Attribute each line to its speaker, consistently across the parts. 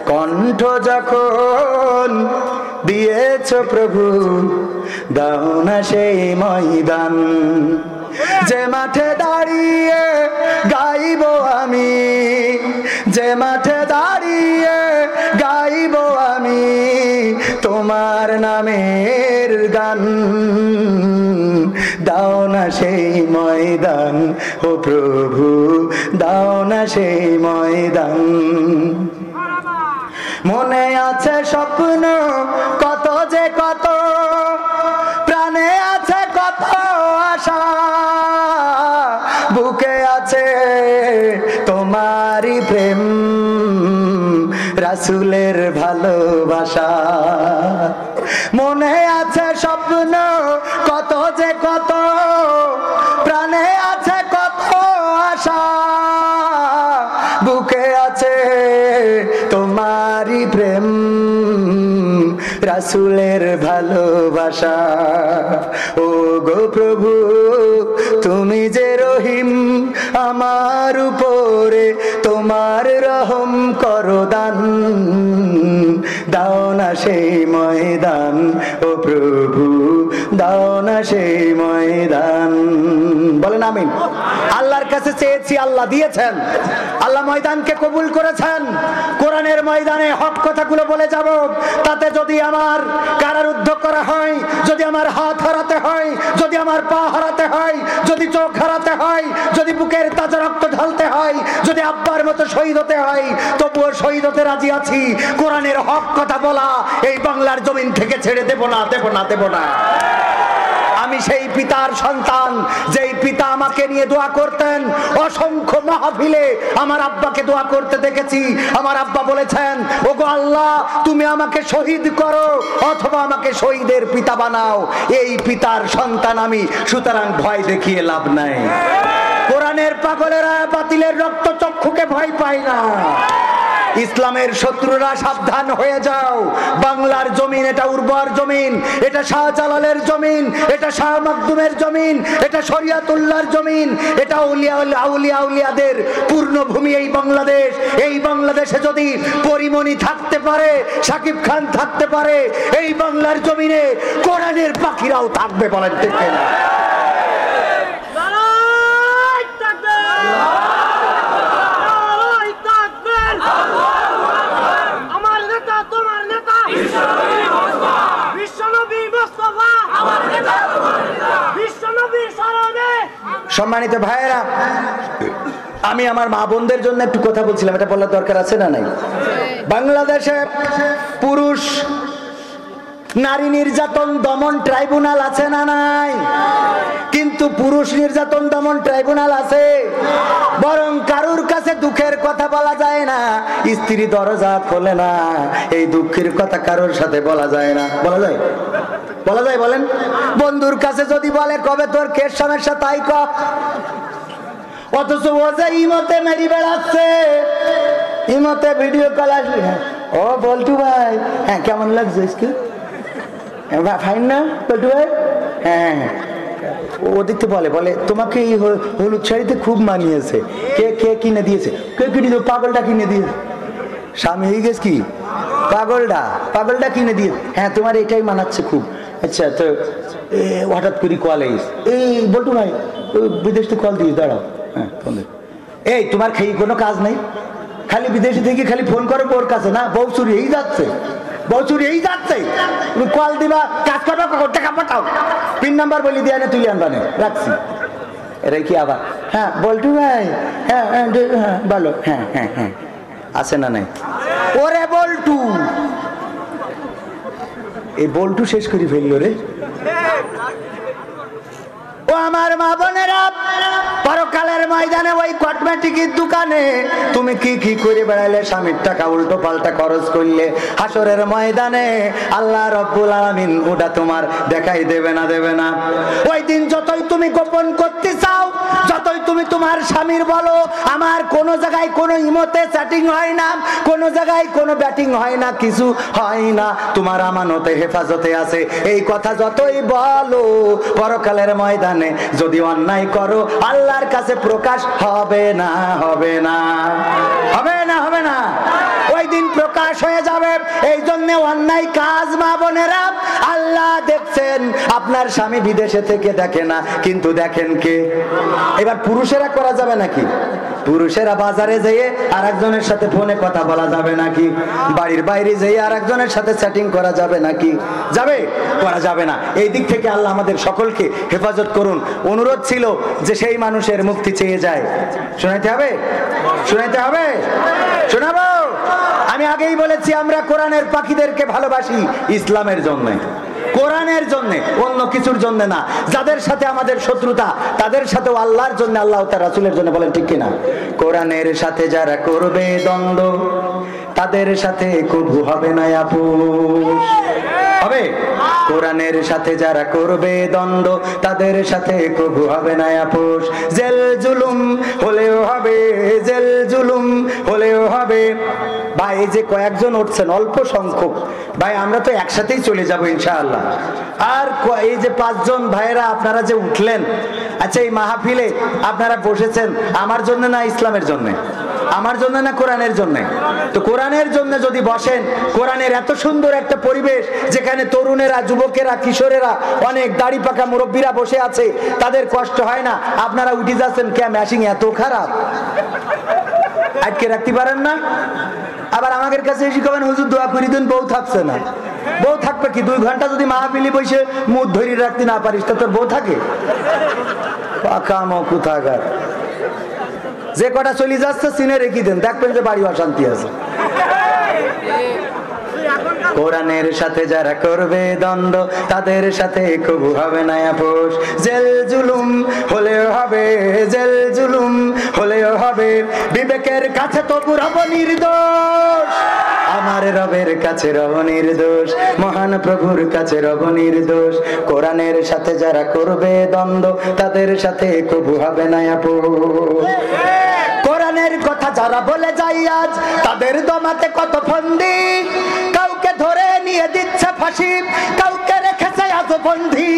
Speaker 1: কণ্ঠ যখন দিয়েছ প্রভু, দাও না সেই ময়দান, যে মাঠে দাঁড়িয়ে গাইব আমি, যে মাঠে দাঁড়িয়ে গাইব আমি তোমার নামের গান। দাও না সেই ময়দান ও প্রভু, দাও না সেই ময়দান। মনে আছে স্বপ্ন কত যে কত, প্রাণে আছে কত আশা, বুকে আছে তোমারই প্রেম, রাসূলের ভালোবাসা। মনে আছে স্বপ্ন কত যে কত, প্রাণে আছে কত আশা, বুকে আছে তোমারই প্রেম, রাসূলের ভালোবাসা। ও গো প্রভু তুমি যে রহিম, আমার উপরে তোমার রহম করো দান, দাও না সেই ময়দান ও প্রভু, দাও না সেই ময়দান। বলেন আমিন। আল্লাহর কাছে চেয়েছি, আল্লাহ দিয়েছেন, আল্লাহ ময়দানকে কবুল করেছেন। কোরআনের ময়দানে হক কথাগুলো বলে যাব, তাতে যদি আমার কারারুদ্ধ করা হয়, যদি আমার হাত হারাতে হয়, যদি আমার পা হারাতে হয়, যদি চোখ হারাতে হয়, যদি বুকের তাজা রক্ত ঢালতে হয়, যদি আব্বার মতো শহীদ হতে হয়, তবুও শহীদ হতে রাজি আছি। কোরআনের হক কথা বলা এই বাংলার জমিন থেকে ছেড়ে দেব না, দেব না, দেব না। আমি সেই পিতার সন্তান, যেই পিতা আমাকে নিয়ে দোয়া করতেন। অসংখ্য মাহফিলে আমার আব্বাকে দোয়া করতে দেখেছি। আমার আব্বা বলেছেন, ওগো আল্লাহ তুমি আমাকে শহীদ করো অথবা আমাকে শহীদের পিতা বানাও। এই পিতার সন্তান আমি, সুতরাং ভয় দেখিয়ে লাভ নাই। কোরআনের পাগলেরা বাতিলের রক্ত চক্ষুকে ভয় পায় না। ইসলামের শত্রুরা সাবধান হয়ে যাও। বাংলার জমিন এটা উর্বর জমিন, এটা শাহজালালের জমিন, এটা শাহ মাকদুমের জমিন, এটা শরিয়াতুল্লাহর জমিন, এটা আউলিয়া উলিয়াদের পূর্ণভূমি এই বাংলাদেশ। এই বাংলাদেশে যদি পরিমণি থাকতে পারে, শাকিব খান থাকতে পারে, এই বাংলার জমিনে কোরআনের পাখিরাও থাকবে। বলেন ঠিক না? সম্মানিত ভাইয়েরা, আমি আমার মা বোনদের জন্য একটু কথা বলছিলাম, এটা বলার দরকার আছে না নাই? বাংলাদেশে পুরুষ নারী নির্যাতন দমন ট্রাইব্যুনাল আছে না নাই? কিন্তু পুরুষ নির্যাতন দমন ট্রাইব্যুনাল আছে, বরং কারুর কাছে দুঃখের কথা বলা যায় না। স্ত্রী দরজা খোলে না, এই দুঃখের কথা কারোর সাথে বলা যায় না। বলা যায়? বলা যায়? বলেন। বন্ধুর কাছে যদি বলে কবে তোর কেস সমস্যা তাই ক, অথচ ও যে ইমতে মেরি বেড়াচ্ছে, ইমতে ভিডিও কল আসলে, ও বল্টু ভাই হ্যাঁ কেমন লাগছে ফাইন না বল্টু ভাই? হ্যাঁ হ্যাঁ। ও দেখতে বলে বলে তোমাকে এই হলুদ শাড়িতে খুব মানিয়েছে, কে কে কিনে দিয়েছে? কে কিনে দিয়েছে? পাগলটা কিনে দিয়েছে। স্বামী হয়ে গেছে কি? পাগলটা, পাগলটা কিনে দিয়ে। হ্যাঁ তোমার এটাই মানাচ্ছে খুব। আচ্ছা, তো হঠাৎ করে কল আইস, এই বল্টু ভাই বিদেশ থেকে কল দিস, দাঁড়াও। হ্যাঁ ফোন দে। এই তোমার খেয়ে কোনো কাজ নেই, খালি বিদেশি থেকে খালি ফোন করো ওর কাছে, না বউ চুরি এই যাচ্ছে, বউ চুরি এই যাচ্ছে, তুমি কল দিবা, কাজ করো, টাকা পাঠাও, পিন নাম্বার বলি দিয়ে তুই আনবানে রাখছি। এরাই কি আবার হ্যাঁ বল্টু ভাই হ্যাঁ হ্যাঁ বলো হ্যাঁ হ্যাঁ হ্যাঁ আছে না নাই? ওরে বল্টু, এই বল্টু শেষ করে ফেললো রে। ও আমার মা বোনেরা, পরকালের ময়দানে ওই কসমেটিকের দোকানে তুমি কি কি করে বেড়াইলে, স্বামীর টাকা উল্টো পাল্টা খরচ করলে, হাসরের ময়দানে আল্লাহ রব্বুল আলামিন ওটা তোমার দেখাই দেবে না, দেবে না। ওই দিন যতই তুমি গোপন করতে চাও, যতই তুমি তোমার স্বামীর বলো আমার কোনো জায়গায় কোনো ইমোতে চ্যাটিং হয় না, কোনো জায়গায় কোনো ব্যাটিং হয় না, কিছু হয় না, তোমার আমানতে হেফাজতে আছে, এই কথা যতই বলো, পরকালের ময়দানে যদি অন্যায় করো আল্লাহর কাছে প্রকাশ হবে না, হবে না, হবে না, হবে না। ওই দিন প্রকাশ হয়ে যাবে। এই জন্য অন্যায় কাজ মা বোনেরা আল্লাহ দেখছেন। আপনার স্বামী বিদেশে থেকে দেখে না, কিন্তু দেখেন কে? এবার পুরুষেরা করা যাবে নাকি? পুরুষেরা বাজারে যেয়ে আর একজনের সাথে ফোনে কথা বলা যাবে নাকি? বাড়ির বাইরে যেয়ে আর একজনের সাথে চ্যাটিং করা যাবে নাকি? যাবে? করা যাবে না। এই দিক থেকে আল্লাহ আমাদের সকলকে হেফাজত করুন। অনুরোধ ছিল যে সেই মানুষের মুক্তি চেয়ে যায়। শোনাইতে হবে? শোনাইতে হবে? শোনাবো? আমি আগেই বলেছি আমরা কোরআনের পাখিদেরকে ভালোবাসি ইসলামের জন্য, কোরআনের জন্য, অন্য কিছুর জন্য না। যাদের সাথে আমাদের শত্রুতা তাদের সাথেও আল্লাহর জন্য, আল্লাহ তার রাসূলের জন্য, বলেন ঠিক কিনা? কোরআনের সাথে যারা করবে দ্বন্দ্ব তাদের সাথে কবু হবে না আপোষ। হবে? কোরআনের সাথে যারা করবে দ্বন্দ্ব তাদের সাথে কবু হবে না আপোষ। জেল জুলুম হলেও হবে, জেল জুলুম হলেও হবে। ভাই এই যে কয়েকজন উঠছেন অল্প সংখ্যক ভাই, আমরা তো একসাথেই চলে যাবো ইনশাআল্লাহ। আর এই যে 5 জন ভাইয়েরা আপনারা যে উঠলেন, আচ্ছা এই মাহফিলে আপনারা বসেছেন আমার জন্য না ইসলামের জন্য? আমার জন্য না কোরআনের জন্য? তো কোরআনের জন্য যদি বসেন, কোরআনের এত সুন্দর একটা পরিবেশ যেখানে তরুণেরা, যুবকেরা, কিশোরেরা, অনেক দাড়ি পাকা মুরব্বীরা বসে আছে, তাদের কষ্ট হয় না, আপনারা উঠে যাচ্ছেন কে? ম্যাশিং এত খারাপ, আটকে রাখতে পারেন না? আবার আমাদের কাছে এসে কবেন হুজুর দোয়া করি দিন, বউ থাকছে না। বউ থাকবে কি? 2 ঘন্টা যদি মাহফিলি বসে মুখ ধরে রাখতে না পারিস তো তোর বউ থাকে? পাকা মকুথাগার। যে কটা চলে যাচ্ছে চিনে রেখে দেন, দেখবেন যে বাড়ি অশান্তি আছে। কোরআনের সাথে যারা করবে দ্বন্দ্ব তাদের সাথে কবু হবে না আপোষ। জেল জুলুম হলেও হবে, জেল জুলুম হলেও হবে। বিবেকের কাছে তবু রব নির্দোষ, আমার রবের কাছে রব নির্দোষ, মহান প্রভুর কাছে রব নির্দোষ। কোরআনের সাথে যারা করবে দ্বন্দ্ব তাদের সাথে কবু হবে না আপোষ। কোরআনের কথা যারা বলে যায় আজ তাদের দমাতে কত ফন্দি, কাউকে ধরে নিয়ে দিচ্ছে ফাঁসি, কাউকে রেখেছে আজ বন্দী।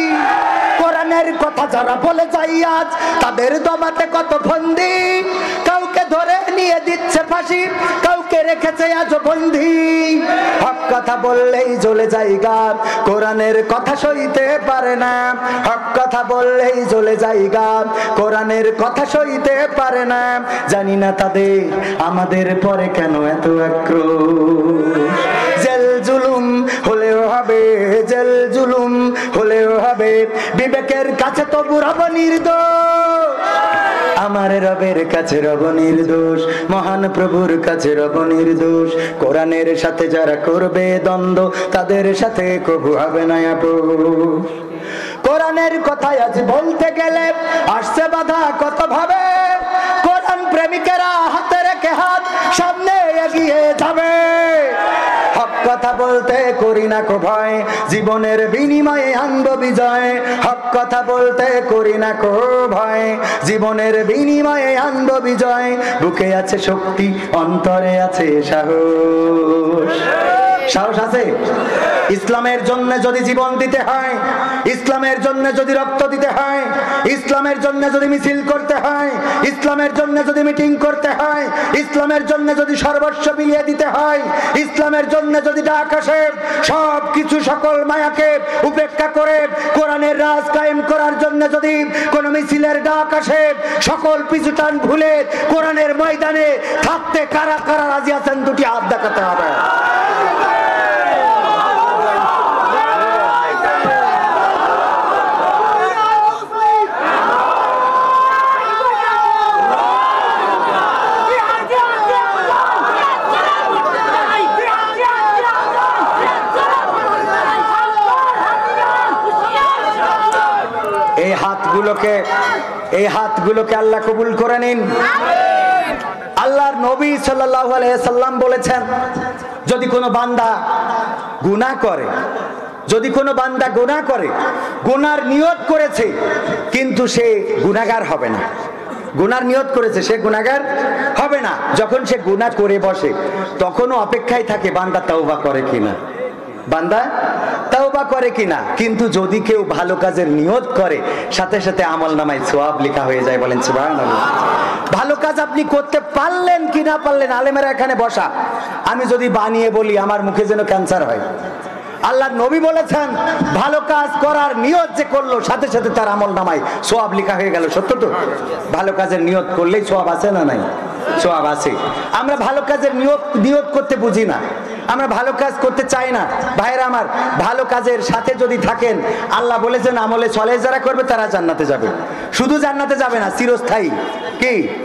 Speaker 1: কোরআনের কথা যারা বলে যায় আজ তাদের দমাতে কত ফন্দি, কাউকে ধরে নিয়ে দিচ্ছে ফাঁসি, কাউকে রেখেছে আজ বন্দী। হক কথা বললেই জ্বলে যায় গা, কোরআনের কথা সইতে পারে না। হক কথা বললেই জ্বলে যায় গা, কোরআনের কথা সইতে পারে না। জানি না তাদের আমাদের পরে কেন এত আক্রোশ। জেল জুলুম হলেও হবে, জেল জুলুম হলেও হবে। বিবেকের কাছে তবু রব নির্দোষ, আমার রবের কাছে রব নির্দোষ, মহান প্রভুর কাছে রব নির্দোষ। কোরআনের সাথে যারা করবে দ্বন্দ্ব তাদের সাথে কবু হবে না আপোষ। কোরআনের কথা আজ বলতে গেলে আসছে বাধা কত ভাবে, কোরআন প্রেমিকেরা হাতে রেখে হাত সামনে এগিয়ে যাবে। হক কথা বলতে করি না কো ভয়, জীবনের বিনিময়ে আনব বিজয়। হক কথা বলতে করি না কো ভয়, জীবনের বিনিময়ে আনব বিজয়। বুকে আছে শক্তি, অন্তরে আছে সাহস। সাহস আছে? ইসলামের জন্য যদি জীবন দিতে হয়, ইসলামের জন্য যদি রক্ত দিতে হয়, ইসলামের জন্য যদি মিছিল করতে হয়, ইসলামের জন্য যদি মিটিং করতে হয়, ইসলামের জন্য যদি সর্বস্ব বিলিয়ে দিতে হয়, ইসলামের জন্য যদি ডাক আসে, সব কিছু সকল মায়াকে উপেক্ষা করে কোরআনের রাজ কায়েম করার জন্য যদি কোন মিছিলের ডাক আসে, সকল পিছুটান ভুলে কোরআনের ময়দানে থাকতে কারা কারা রাজি আছেন? দুটি হাত দেখাতে হবে। এই হাতগুলোকে আল্লাহ কবুল করে নিন। আল্লাহর নবী সাল্লাল্লাহু আলাইহি সাল্লাম বলেছেন, যদি কোনো বান্দা গুনাহ করে, যদি কোনো বান্দা গুনাহ করে, গুনার নিয়ত করেছে কিন্তু সে গুনাহগার হবে না, গুনার নিয়ত করেছে সে গুনাহগার হবে না, যখন সে গুনাহ করে বসে তখনও অপেক্ষায় থাকে বান্দা তওবা করে কিনা, বান্দা তওবা করে কিনা, কিন্তু যদি কেউ ভালো কাজের নিয়ত করে সাথে সাথে আমলনামায় সওয়াব লেখা হয়ে যায়। বলেন সুবহানাল্লাহ। ভালো কাজ আপনি করতে পারলেন কি না পারলেন, আলেমেরা এখানে বসা, আমি যদি বানিয়ে বলি আমার মুখে যেন ক্যান্সার হয়। আল্লাহর নবী বলেছেন ভালো কাজ করার নিয়ত যে করলো সাথে সাথে তার আমলনামায় সওয়াব লেখা হয়ে গেল। সত্য তো? ভালো কাজের নিয়ত করলেই সওয়াব আছে না নাই? সওয়াব আছে। আমরা ভালো কাজের নিয়ত করতে বুঝি না, আমরা ভালো কাজ করতে চাই না। ভাইরা আমার, ভালো কাজের সাথে যদি থাকেন, আল্লাহ বলেছেন আমলে সলেহ যারা করবে তারা জান্নাতে যাবে। শুধু জান্নাতে যাবে না, চিরস্থায়ী। কি